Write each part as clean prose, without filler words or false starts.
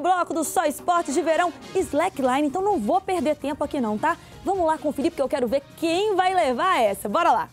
bloco do Só Esportes de Verão, Slackline, então não vou perder tempo aqui não, tá? Vamos lá conferir porque eu quero ver quem vai levar essa. Bora lá!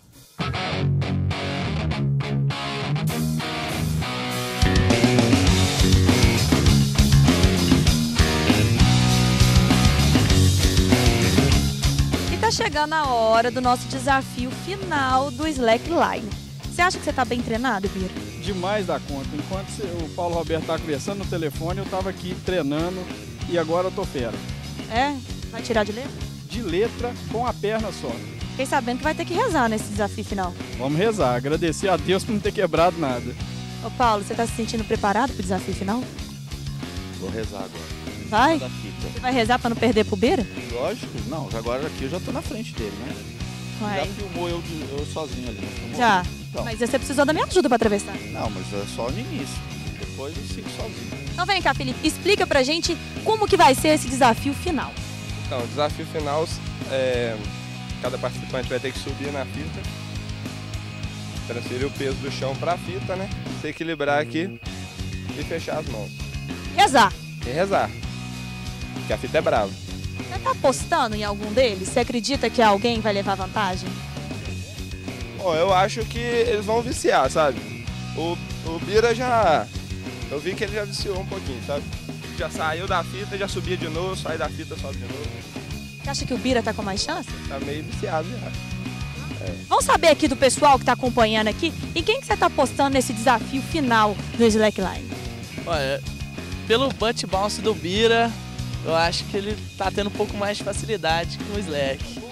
E tá chegando a hora do nosso desafio final do Slackline. Você acha que você tá bem treinado, Bira? Demais da conta. Enquanto o Paulo Roberto tá conversando no telefone, eu tava aqui treinando e agora eu tô fera. É? Vai tirar de letra? De letra com a perna só. Fiquei sabendo que vai ter que rezar nesse desafio final. Vamos rezar, agradecer a Deus por não ter quebrado nada. Ô Paulo, você tá se sentindo preparado pro desafio final? Vou rezar agora. Vai? Da fita. Você vai rezar pra não perder pro Bira? Lógico, não, agora aqui eu já tô na frente dele, né? Vai. Já filmou eu sozinho ali, né? Filmou? Já. Então. Mas você precisou da minha ajuda pra atravessar. Não, mas é só no início. Depois eu sigo sozinho. Então vem cá, Felipe, explica pra gente como que vai ser esse desafio final. Então, o desafio final, cada participante vai ter que subir na fita, transferir o peso do chão para a fita, né? Se equilibrar aqui e fechar as mãos. Rezar. E rezar, porque a fita é brava. Você tá apostando em algum deles? Você acredita que alguém vai levar vantagem? Bom, eu acho que eles vão viciar, sabe? O Bira já... Eu vi que ele já viciou um pouquinho, sabe? Já saiu da fita, já subia de novo, sai da fita, sobe de novo. Você acha que o Bira tá com mais chance? Tá meio viciado já. Vamos saber aqui do pessoal que tá acompanhando aqui, e quem que você tá apostando nesse desafio final do Slackline? Olha, pelo butt bounce do Bira, eu acho que ele tá tendo um pouco mais de facilidade com o Slack.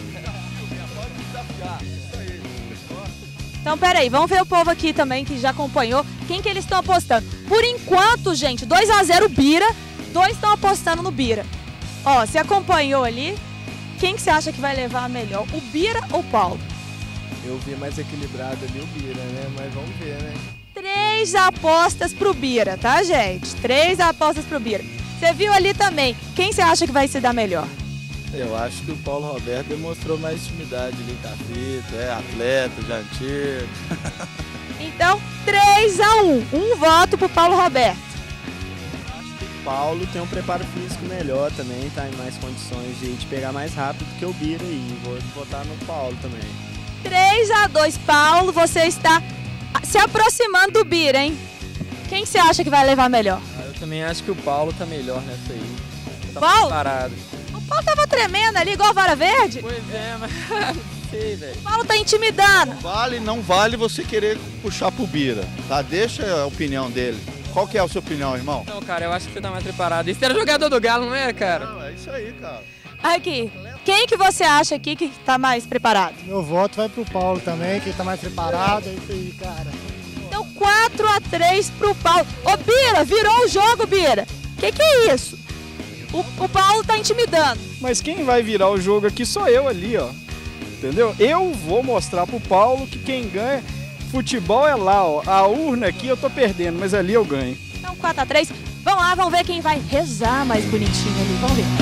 Então, peraí, vamos ver o povo aqui também que já acompanhou. Quem que eles estão apostando? Por enquanto, gente, 2-0 Bira, 2 estão apostando no Bira. Ó, você acompanhou ali, quem que você acha que vai levar a melhor? O Bira ou o Paulo? Eu vi mais equilibrado ali o Bira, né? Mas vamos ver, né? 3 apostas pro Bira, tá, gente? 3 apostas pro Bira. Você viu ali também, quem você acha que vai se dar melhor? Eu acho que o Paulo Roberto demonstrou mais intimidade ali com a fita, é atleta, já antigo. Então, 3-1, um voto pro Paulo Roberto. O Paulo tem um preparo físico melhor também, tá em mais condições de pegar mais rápido que o Bira aí. Vou votar no Paulo também. 3-2, Paulo, você está se aproximando do Bira, hein? Quem você acha que vai levar melhor? Eu também acho que o Paulo tá melhor nessa aí. Tá Paulo? parado. O Paulo tava tremendo ali, igual vara verde. Pois é, mas não sei, velho. O Paulo tá intimidando. Não vale você querer puxar pro Bira, tá? Deixa a opinião dele. Qual que é a sua opinião, irmão? Não, cara, eu acho que você tá mais preparado. Isso era jogador do Galo, não era, cara? Não, é isso aí, cara. Aqui, quem que você acha aqui que tá mais preparado? Meu voto vai pro Paulo também, que tá mais preparado. É isso aí, cara. Então 4-3 pro Paulo. Ô, Bira, virou o jogo, Bira. Que é isso? O Paulo tá intimidando. Mas quem vai virar o jogo aqui sou eu ali, ó. Entendeu? Eu vou mostrar pro Paulo que quem ganha futebol é lá, ó. A urna aqui eu tô perdendo, mas ali eu ganho. Então 4-3. Vamos lá, vamos ver quem vai rezar mais bonitinho ali. Vamos ver.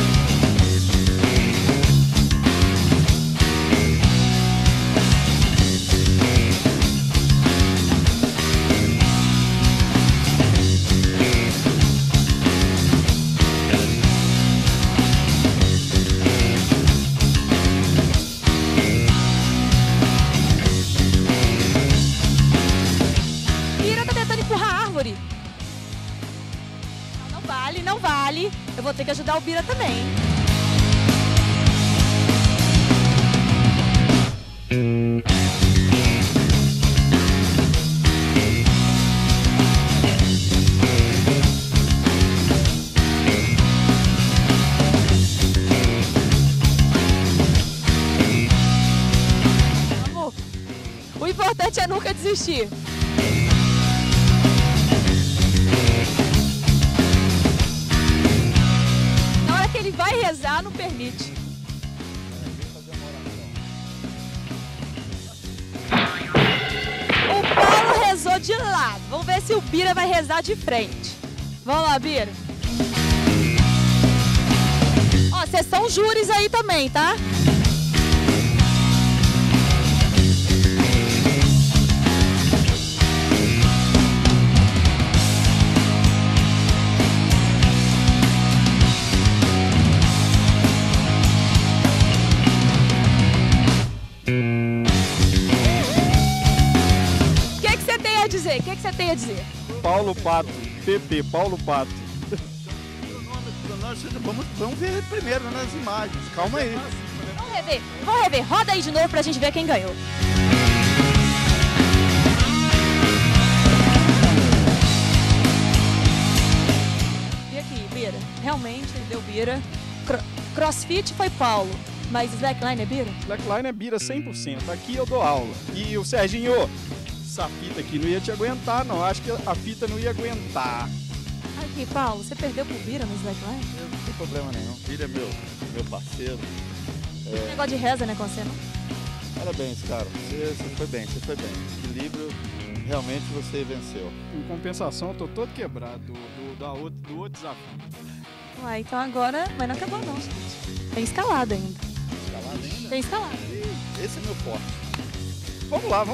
Não vale. Eu vou ter que ajudar o Bira também. Vamos. O importante é nunca desistir. Ele vai rezar, não permite. O Paulo rezou de lado. Vamos ver se o Bira vai rezar de frente. Vamos lá, Bira. Ó, vocês são júris aí também, tá? O que você tem a dizer? O que você tem a dizer? Paulo Pato. PP, Paulo Pato. Vamos ver primeiro nas imagens. Calma aí. Vamos rever. Roda aí de novo pra gente ver quem ganhou. E aqui, Bira? Realmente deu Bira. Crossfit foi Paulo, mas slackline é Bira? Slackline é Bira 100%. Aqui eu dou aula. E o Serginho, essa fita aqui não ia te aguentar, não. Acho que a fita não ia aguentar. Aqui, Paulo, você perdeu pro Bira no slackline? Não tem problema nenhum. Bira é meu parceiro. Tem negócio de reza, né, com você, não? Parabéns, cara. Você foi bem. Equilíbrio, realmente você venceu. Em compensação, eu tô todo quebrado do outro desafio. Ué, então agora... Mas não acabou não, gente. Tem escalada ainda. Escalado ainda? Tem escalada. Esse é meu forte. Vamos lá.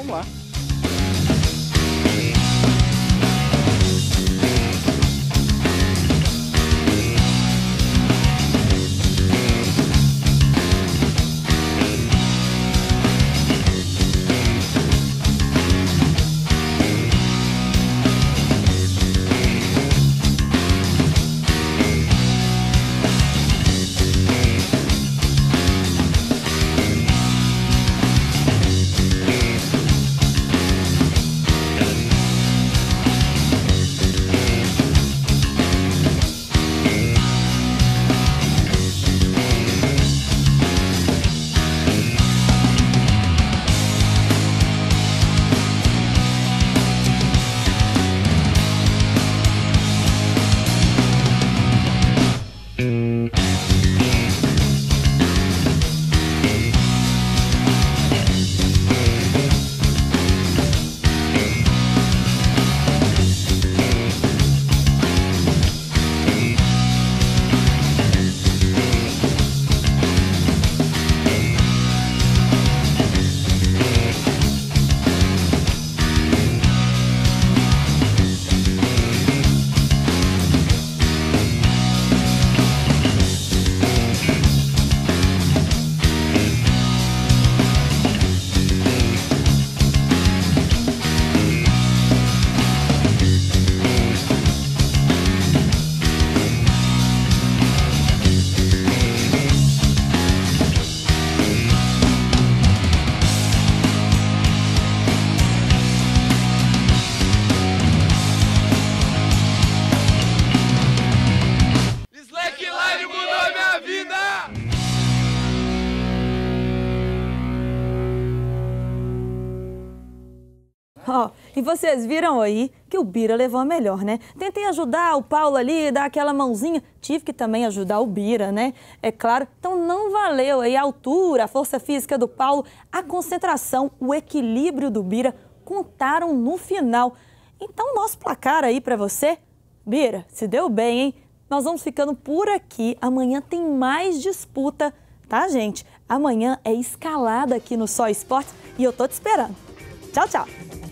Ó, e vocês viram aí que o Bira levou a melhor, né? Tentei ajudar o Paulo ali, dar aquela mãozinha. Tive que também ajudar o Bira, né? É claro. Então não valeu aí a altura, a força física do Paulo, a concentração, o equilíbrio do Bira contaram no final. Então nosso placar aí pra você, Bira, se deu bem, hein? Nós vamos ficando por aqui. Amanhã tem mais disputa, tá, gente? Amanhã é escalada aqui no Só Esportes e eu tô te esperando. Tchau, tchau.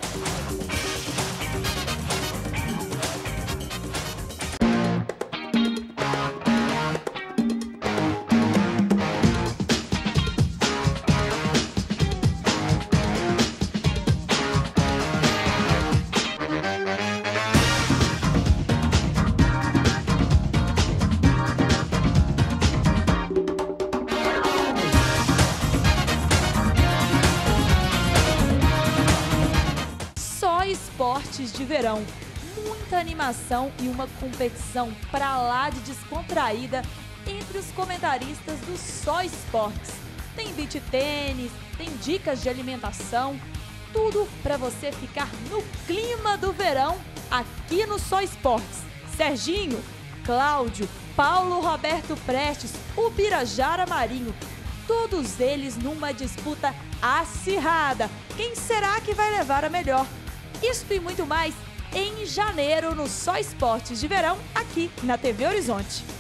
Esportes de verão, muita animação e uma competição pra lá de descontraída entre os comentaristas do Só Esportes. Tem beach tênis, tem dicas de alimentação, tudo para você ficar no clima do verão aqui no Só Esportes. Serginho, Cláudio, Paulo Roberto Prestes, o Birajara Marinho, todos eles numa disputa acirrada. Quem será que vai levar a melhor? Isso e muito mais em janeiro no Só Esportes de Verão, aqui na TV Horizonte.